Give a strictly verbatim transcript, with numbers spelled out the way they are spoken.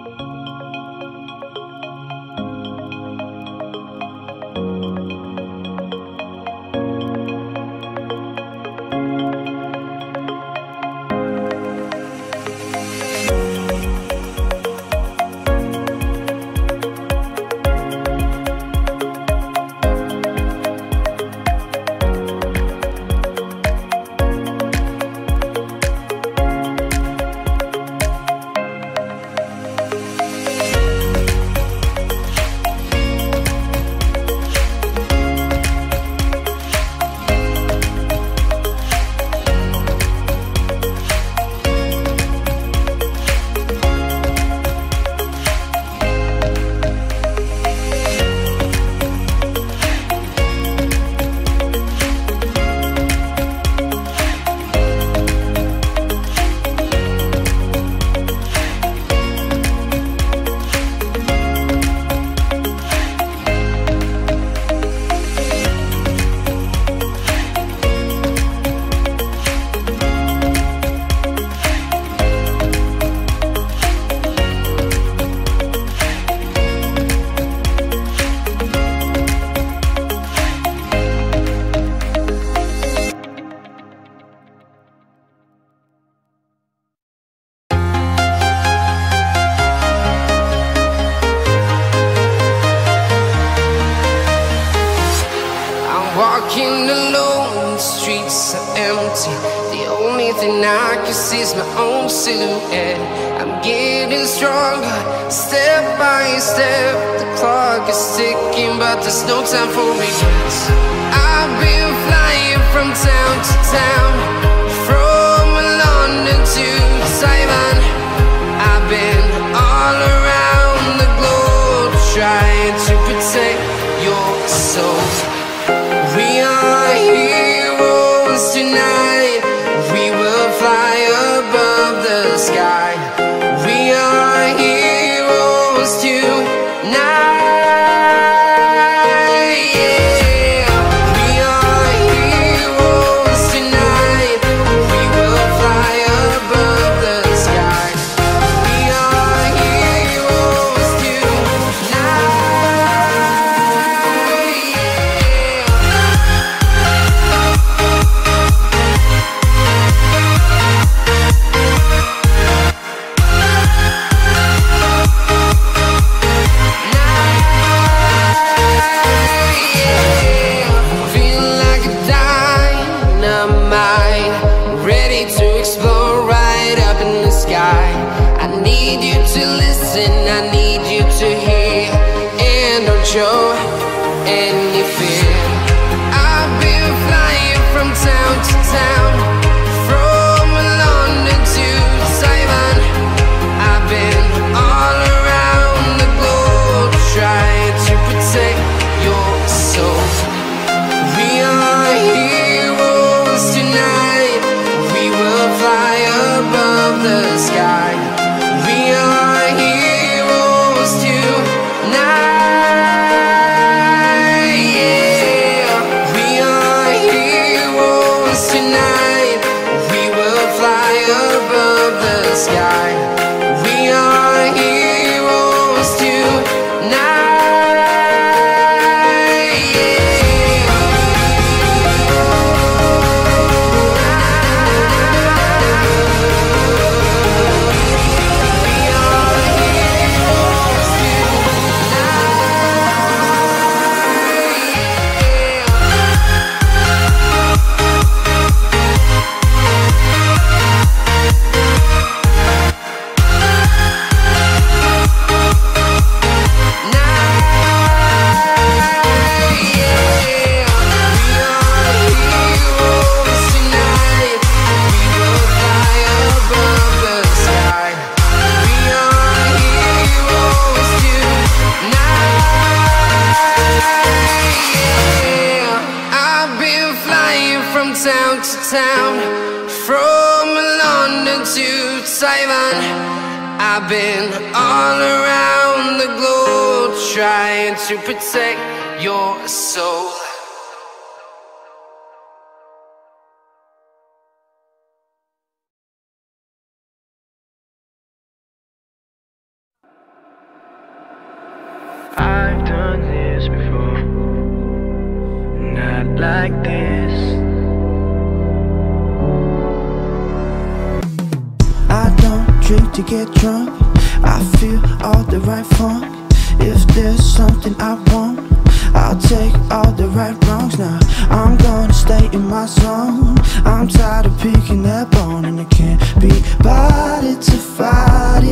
Walking alone, the streets are empty. The only thing I can see is my own silhouette. I'm getting stronger, step by step. The clock is ticking, but there's no time for regrets. I've been flying from town to town, from London to Taiwan. I've been all around the globe, trying to protect your soul. We are heroes tonight. We will fly above the sky. We are heroes tonight. Yeah. We are heroes tonight. We will fly above the sky. We are heroes tonight. I need you to listen, I need you to hear, and don't show any fear. I've been flying from town to town, from London to Taiwan. I've been all around the globe, trying to protect your soul. We are heroes tonight. We will fly above the sky. We are heroes tonight. Yeah. We are heroes tonight. We will fly above the sky. We are heroes tonight. Town to town, from London to Taiwan. I've been all around the globe, trying to protect your soul. I've done this before, not like this. I don't drink to get drunk, I feel all the right funk. If there's something I want, I'll take all the right wrongs. Now I'm gonna stay in my zone. I'm tired of picking that bone, and I can't be bothered to fight